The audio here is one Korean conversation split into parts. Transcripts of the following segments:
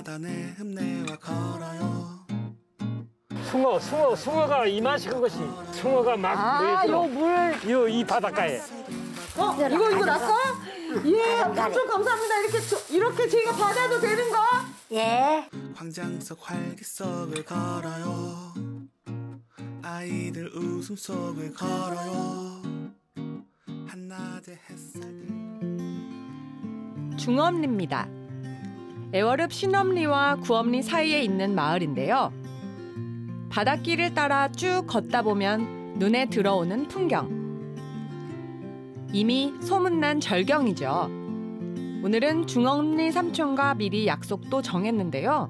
바다네 흠내와 걸어요. 숭어가 이만식한 것이 숭어가 막 모여들어. 이 바닷가에. 이거 났어? 예, 삼촌 감사합니다. 이렇게 제가 받아도 되는 거? 예. 광장 속 활기 속을 걸어요. 아이들 웃음 속을 걸어요. 한낮의 햇살들. 중엄리입니다. 애월읍 신엄리와 구엄리 사이에 있는 마을인데요. 바닷길을 따라 쭉 걷다 보면 눈에 들어오는 풍경. 이미 소문난 절경이죠. 오늘은 중엄리 삼촌과 미리 약속도 정했는데요.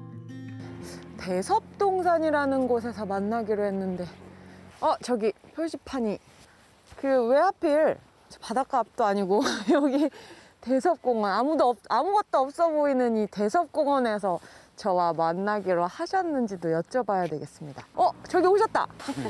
대섭동산이라는 곳에서 만나기로 했는데 저기 표지판이 왜 하필 바닷가 앞도 아니고 여기 대섭공원 아무것도 없어 보이는 이 대섭공원에서 저와 만나기로 하셨는지도 여쭤봐야 되겠습니다. 저기 오셨다.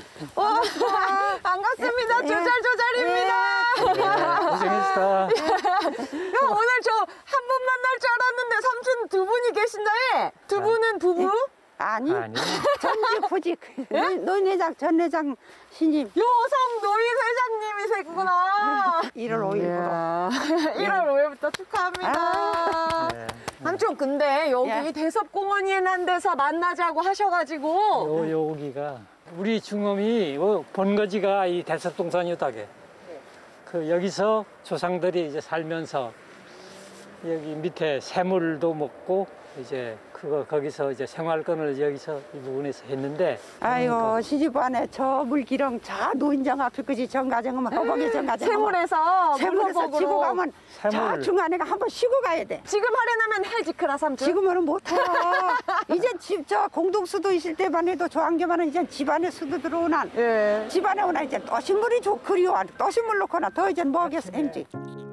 반갑습니다. 조잘조잘입니다. 고생했어. 오늘 저 한 분 만날 줄 알았는데 삼촌 두 분이 계신다에 두 분은 부부? 아니. 전직 후직. 노인회장 전 회장 신임. 요성 노인회장님이시구나. 1월 5일부터. 1월 5일부터 축하합니다. 삼촌 근데 여기 대섭공원이라는 데서 만나자고 하셔가지고 여기가 우리 중엄이 본거지가 이 대섭동산이었다게. 여기서 조상들이 이제 살면서 여기 밑에 새물도 먹고 이제 거기서 이제 생활권을 여기서 이 부분에서 했는데. 아이고 시집 안에 저 물기렁 저 노인정 앞에까지 정가정하면 허벅이 정가정. 새물에서 지고 가면 저 중간에가 한번 쉬고 가야 돼. 지금 하려면 해지크라 삼촌. 지금은 못해. 이젠 저 공동수도 있을 때만 해도 조항제만은 이젠 집안에 수도 들어오나. 집안에 오나 이제 떠신물이 그리워. 떠신물 놓거나 더 이젠 뭐 하겠어 햄지.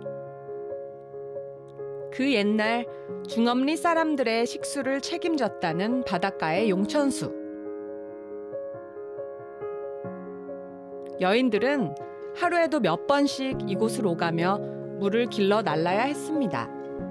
그 옛날 중엄리 사람들의 식수를 책임졌다는 바닷가의 용천수. 여인들은 하루에도 몇 번씩 이곳을 오가며 물을 길러 날라야 했습니다.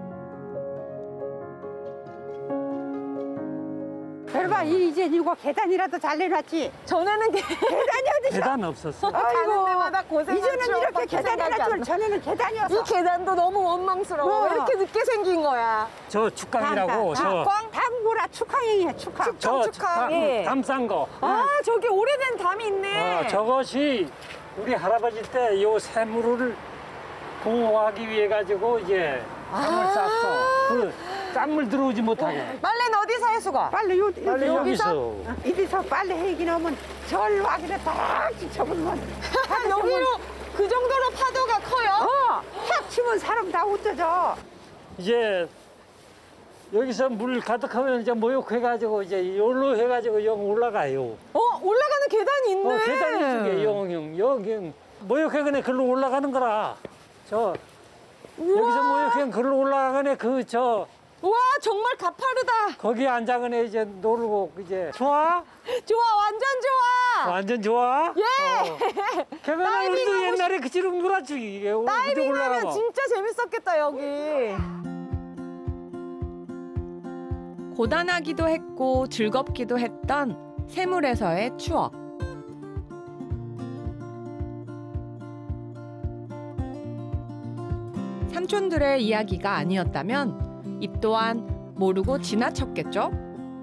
별봐 이제 이거 계단이라도 잘 내놨지. 전에는 계단이 어디 계단 없었어. 가는 데마다 고생. 이제는 이렇게 계단이 해놨지. 전에는 계단이었어. 이 계단도 너무 원망스러워. 왜 이렇게 늦게 생긴 거야? 저 축강이라고. 담구라 축항이에요. 축항. 담 싼 거. 저기 오래된 담이 있네. 저것이 우리 할아버지 때 이 새물을 보호하기 위해 가지고 이제 담을 쌌어. 짠물 들어오지 못하게. 빨래는 어디서 해수가? 빨래 여기서. 이리서 빨래 해기 나오면 절 와기를 딱 쳐버리면. 여기로 그 정도로 파도가 커요? 탁 치면 사람 다 웃겨져. 이제 여기서 물 가득하면 이제 모욕해가지고 이제 여기로 해가지고 영 올라가요. 올라가는 계단이 있네. 계단이 저기 여기 모욕해가네 글로 올라가는 거라. 여기서 모욕해 글로 올라가네 와 정말 가파르다. 거기 앉아가네 이제 놀고 이제 좋아? 좋아 완전 좋아. 완전 좋아? 예. 걔가 우리도 옛날에 그처럼 놀았지. 이게 다이빙하면 진짜 재밌었겠다 여기. 고단하기도 했고 즐겁기도 했던 새물에서의 추억. 삼촌들의 이야기가 아니었다면 입 또한 모르고 지나쳤겠죠?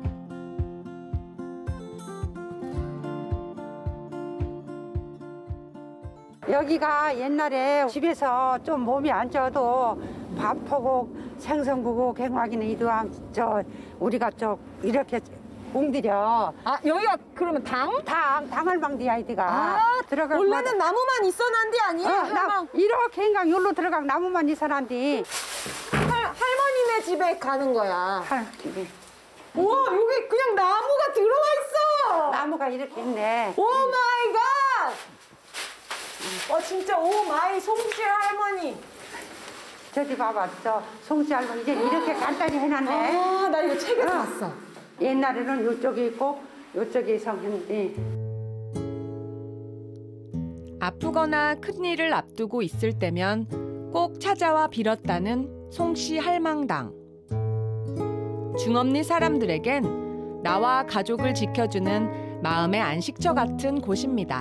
여기가 옛날에 집에서 좀 몸이 안 좋아도 밥하고 생선구고 갱화기는 이도함 우리가 이렇게 공들여. 여기가 그러면 당을 망디 아이디가. 원래는 나무만 있어난디 아니에요? 이렇게 행강 여기로 들어가 나무만 있어난디. 할머니네 집에 가는 거야. 집에. 우와 여기 그냥 나무가 들어와 있어. 나무가 이렇게 있네. 오 마이 갓. 진짜 오 마이 송씨 할머니. 저기 봐봐 송씨 할머니 이제 이렇게 간단히 해놨네. 나 이거 책에서 봤어. 옛날에는 이쪽에 있고 이쪽에 성했는데. 아프거나 큰일을 앞두고 있을 때면 꼭 찾아와 빌었다는 송씨 할망당. 중엄리 사람들에겐 나와 가족을 지켜주는 마음의 안식처 같은 곳입니다.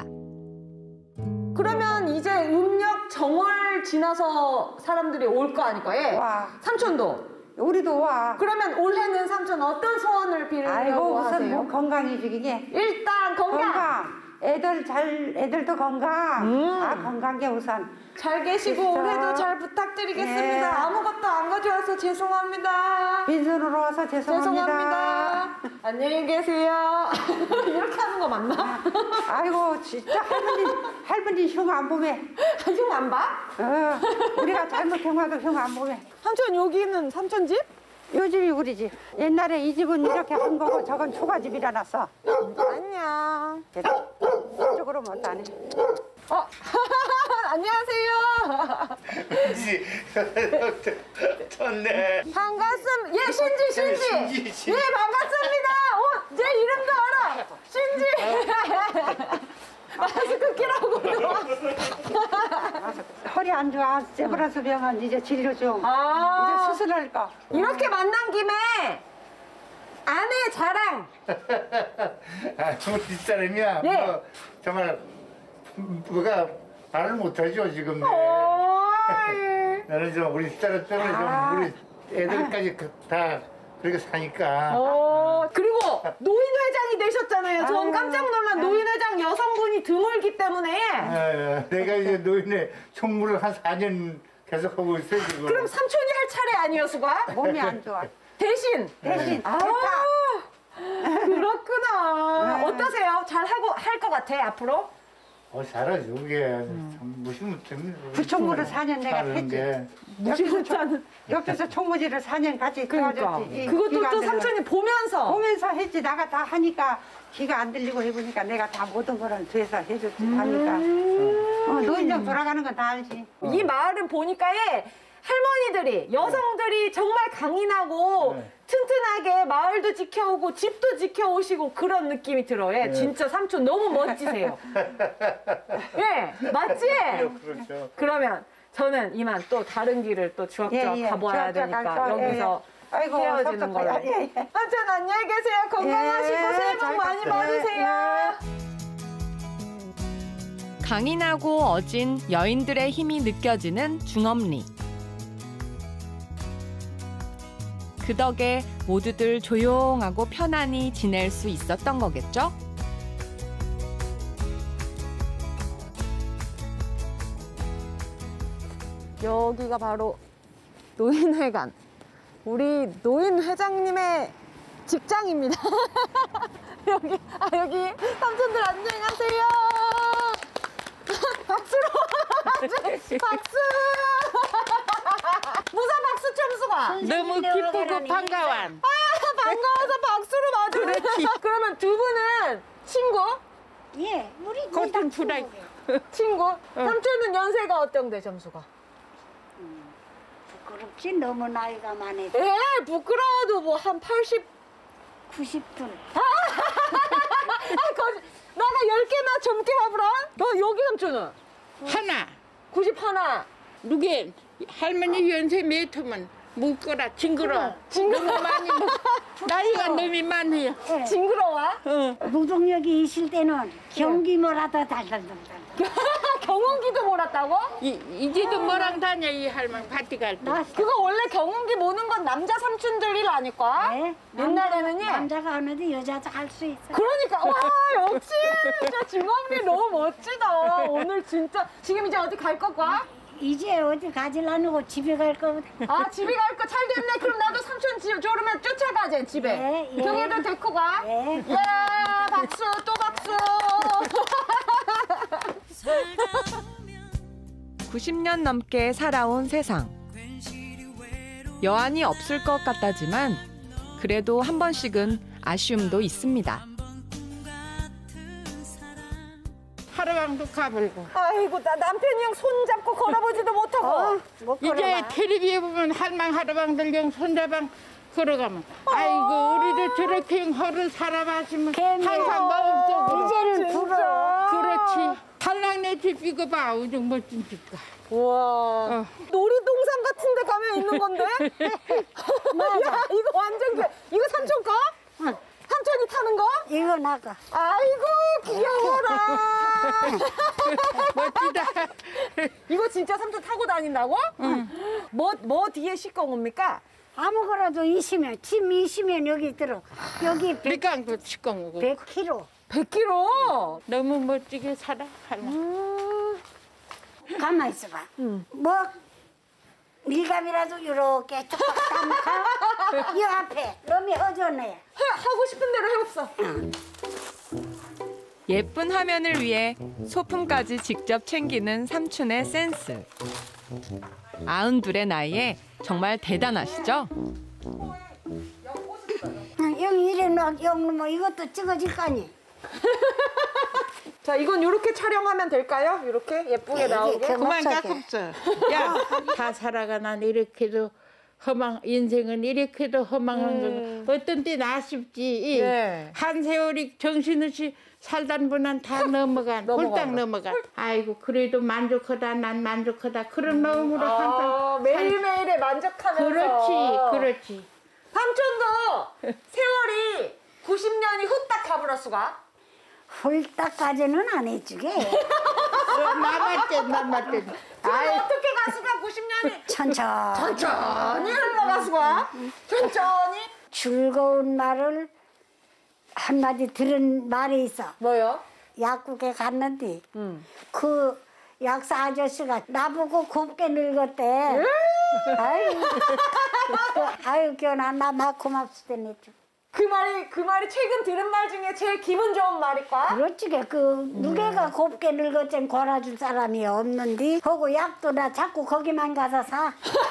그러면 이제 음력 정월 지나서 사람들이 올 거 아닐 거예요? 와. 삼촌도. 우리도 와. 그러면 올해는 삼촌 어떤 소원을 아이고 빌려고 우선 하세요? 뭐 건강이 죽이게. 일단 건강. 애들도 건강. 건강 게 우선. 잘 계시고 진짜. 올해도 잘 부탁드리겠습니다. 예. 아무것도 안 가져와서 죄송합니다. 빈손으로 와서 죄송합니다. 안녕히 계세요. 이렇게 하는 거 맞나? 아이고 진짜 할머니 흉 안 보매. 형 안 봐? 우리가 잘못한 거도 흉 안 보매. 삼촌 여기는 삼촌 집? 요 집이 우리 집. 옛날에 이 집은 이렇게 한 거고 저건 초가집이라 놨어. 안녕. 이쪽으로 못 가네. 안녕하세요. 좋네. 반갑습니다. 예, 신지. 신지. 예, 반갑습니다. 제 이름도 알아. 신지. 마스크 끼라고. 허리 안 좋아. 세브란스 병원 이제 진료 중. 이제 수술할 거. 이렇게 만난 김에 아내 자랑. 아, 정말 뒷사람이야. 예. 뭐, 정말, 뭐가 말을 못하죠, 지금. 나는 좀 우리 딸 때문에 좀 우리 애들까지 다 그렇게 사니까. 그리고 노인회장이 되셨잖아요. 전 깜짝 놀란 노인회장 여성분이 드물기 때문에. 내가 이제 노인의 총무를 한 4년 계속 하고 있어요, 지금. 그럼 삼촌이 할 차례 아니에요, 수가? 몸이 안 좋아. 대신. 그렇구나. 어떠세요? 잘 하고 할 것 같아 앞으로? 잘하죠, 그게. 참 무시무시합니다. 부총무를 4년 내가 했지. 무시무시하는. 옆에서 총무지를 4년 같이 그러니까. 도와줬지. 그것도 귀가 안 또 들려. 삼촌이 보면서. 했지. 나가 다 하니까 귀가 안 들리고 해보니까 내가 다 모든 거를 돼서 해줬지. 하니까. 노인정 돌아가는 건 다 알지. 이 마을은 보니까 할머니들이, 여성들이 정말 강인하고 튼튼하게 마을도 지켜오고 집도 지켜오시고 그런 느낌이 들어요. 진짜 삼촌 너무 멋지세요. 예, 맞지? 그렇죠. 그러면 저는 이만 또 다른 길을 또 주악주악 가봐야 되니까 여기서 아이고, 헤어지는 걸로. 삼촌 안녕히 계세요. 건강하시고 새해 복 많이 받으세요. 강인하고 어진 여인들의 힘이 느껴지는 중엄리. 그 덕에 모두들 조용하고 편안히 지낼 수 있었던 거겠죠? 여기가 바로 노인회관. 우리 노인회장님의 직장입니다. 여기 삼촌들 안녕하세요. 박수로. 박수. 무사 박수 점수가. 너무 기쁘고 반가워. 반가워서 박수로 맞아. 그렇지. 그러면 두 분은 친구? 예, 우리 고통 주라. 친구? 삼촌은 연세가 어떤데 점수가? 부끄럽지 너무 나이가 많아. 에 부끄러워도 뭐 한 80. 90분. 나가 10개나 젊게 봐보라. 너 여기 삼촌은? 하나. 90 하나. 누게 할머니 연세 몇으면 묻거라 징그러. 징그러. 많이 나이가 너무 많아요. 징그러워? 노동력이 있을 때는 경기 뭐라도 달달달달. 경운기도 몰았다고? 이제도 뭐랑 다녀 이 할머니 밭에 갈 때. 그거 원래 경운기 모는 건 남자 삼촌들 일 아닐까? 네? 옛날에는 남자가 하는데 여자도 할 수 있어. 그러니까 와 역시 진짜 중엄리 너무 멋지다. 오늘 진짜 지금 이제 어디 갈 거까? 이제 어디 가지려고 집에 갈 거거든. 아 집에 갈 거 잘 됐네. 그럼 나도 삼촌 집 졸으면 쫓아가자 집에. 예, 예. 경애도 데리고 가. 예. 예 박수 또 박수. 90년 넘게 살아온 세상. 여한이 없을 것 같다지만 그래도 한 번씩은 아쉬움도 있습니다. 하루방도 가불고. 아이고 나 남편이랑 손잡고 걸어보지도 못하고. 이제 텔레비에 보면 할망 하루방들 경 손자방 걸어가면 아이고 우리도 저렇게 허를 살아봤으면 항상 마음속으로. 이제는 부러워. 그렇지. 닮 한랑네 집 이거 봐. 우정 멋진 집가. 우와. 놀이동산 같은 데 가면 있는 건데? 야, 이거 완전 이거 삼촌 거? 삼촌이 타는 거? 이거 나가. 아이고, 귀여워라. 멋지다. 이거 진짜 삼촌 타고 다닌다고? 뭐 뒤에 싣고 옵니까? 아무거라도 있으면 짐 있으면 여기 들어. 여기 밀강도 치광 오고. 100kg. 100kg. 너무 멋지게 살아. 할머니. 가만 있어봐. 뭐 밀감이라도 이렇게 쪽박 담가. 이 앞에 놈이 허전해. 하고 싶은 대로 해봅소. 예쁜 화면을 위해 소품까지 직접 챙기는 삼촌의 센스. 92의 나이에 정말 대단하시죠? 여기 이래 놔. 여기 뭐 이것도 찍어질 거 아니. 자, 이건 이렇게 촬영하면 될까요? 이렇게 예쁘게 나오게. 그만 깎읍죠. 야, 다 살아가나 이렇게도 허망 인생은 이렇게도 허망한 거. 어떤 때는 아쉽지. 네. 한 세월이 정신없이 살던 분은 다 넘어간 홀딱 넘어간. 아이고 그래도 만족하다 난 만족하다 그런 마음으로 항상 매일매일에 만족하면서. 그렇지. 삼촌도 세월이 90년이 후딱 가버렸수가. 홀딱까지는 안 해주게. 남았대. 아이, 어떻게 가수가 90년이 천천히 흘러가수가? 천천히? 즐거운 말을 한마디 들은 말이 있어. 뭐요? 약국에 갔는데 그 약사 아저씨가 나보고 곱게 늙었대. 아유 견아 나 고맙시더니. 그 말이 최근 들은 말 중에 제일 기분 좋은 말일까? 그렇지 그 누개가 곱게 늙었지 골아줄 사람이 없는데 하고 약도 나 자꾸 거기만 가서 사.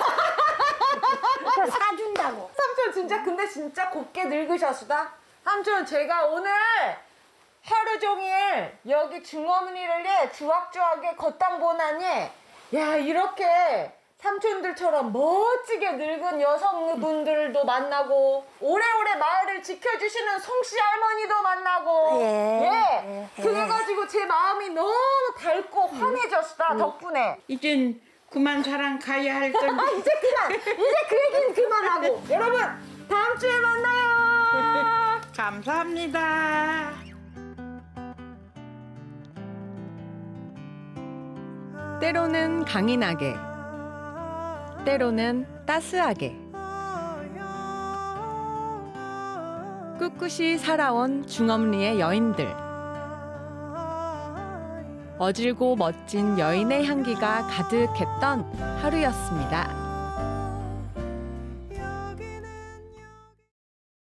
사준다고. 삼촌 진짜 근데 진짜 곱게 늙으셨수다. 삼촌 제가 오늘 하루 종일 여기 중어머니를 주악주악에 걷당 보나니 야 이렇게 삼촌들처럼 멋지게 늙은 여성분들도 만나고 오래오래 마을을 지켜주시는 송씨 할머니도 만나고 그래가지고 제 마음이 너무 밝고 환해졌다 덕분에. 이젠 그만 사랑 가야 할 건데. 이제 그 얘기는 그만하고 여러분 다음 주에 만나요. 감사합니다. 때로는 강인하게, 때로는 따스하게 꿋꿋이 살아온 중엄리의 여인들. 어질고 멋진 여인의 향기가 가득했던 하루였습니다.